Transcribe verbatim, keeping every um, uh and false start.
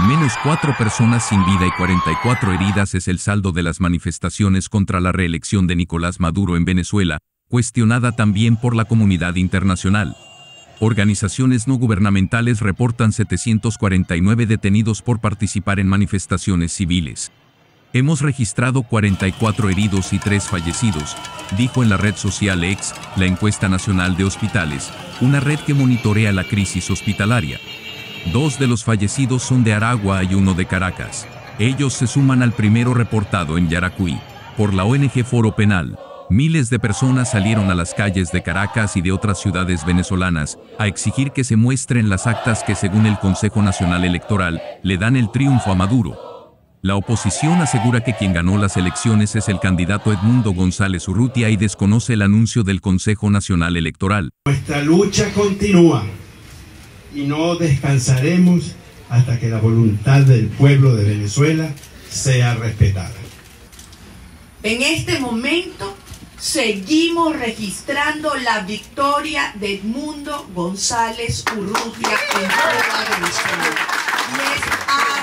menos cuatro personas sin vida y cuarenta y cuatro heridas es el saldo de las manifestaciones contra la reelección de Nicolás Maduro en Venezuela, cuestionada también por la comunidad internacional. Organizaciones no gubernamentales reportan setecientos cuarenta y nueve detenidos por participar en manifestaciones civiles. Hemos registrado cuarenta y cuatro heridos y tres fallecidos, dijo en la red social X, la encuesta nacional de hospitales, una red que monitorea la crisis hospitalaria. Dos de los fallecidos son de Aragua y uno de Caracas. Ellos se suman al primero reportado en Yaracuy, por la O N G Foro Penal. Miles de personas salieron a las calles de Caracas y de otras ciudades venezolanas a exigir que se muestren las actas que, según el Consejo Nacional Electoral, le dan el triunfo a Maduro. La oposición asegura que quien ganó las elecciones es el candidato Edmundo González Urrutia y desconoce el anuncio del Consejo Nacional Electoral. Nuestra lucha continúa y no descansaremos hasta que la voluntad del pueblo de Venezuela sea respetada. En este momento seguimos registrando la victoria de Edmundo González Urrutia en toda Venezuela. Y es